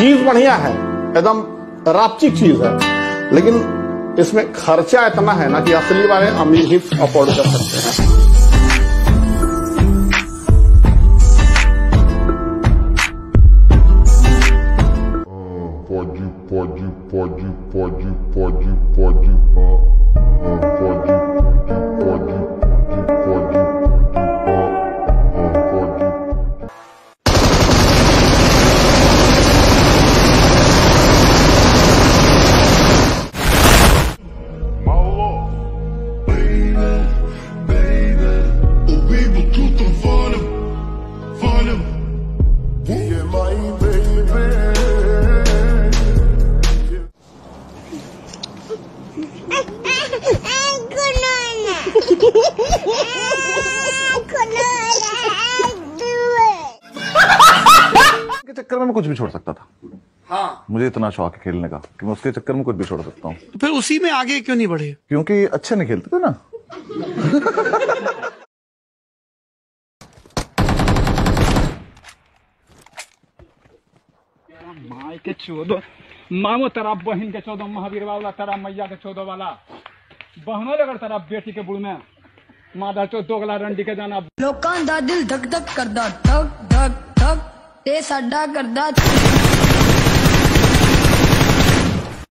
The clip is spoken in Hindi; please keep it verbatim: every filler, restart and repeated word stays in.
चीज बढ़िया है, एकदम रापचिक चीज है, लेकिन इसमें खर्चा इतना है ना कि असली वाले अमीर ही अफोर्ड कर सकते हैं। Pode, pode, pode, pode, pode, pode, pode, pode, pode, pode, Malo, baby, baby, oh baby, tu tão fora, fora, yeah, my baby. के चक्कर में मैं कुछ भी छोड़ सकता था। हाँ, मुझे इतना शौक है खेलने का कि मैं उसके चक्कर में कुछ भी छोड़ सकता हूँ। तो फिर उसी में आगे क्यों नहीं बढ़े? क्योंकि अच्छे नहीं खेलते थे ना। माई के चौदह मामो तेरा बहन के चौदह महावीर वाला तेरा मैया के चौदह वाला बहनों लगर तेरा बेटी के बुढ़ में मादा चो दोगला रंडी के जाना लोकां दा दिल धक धक करदा धक धक धक ते साडा करदा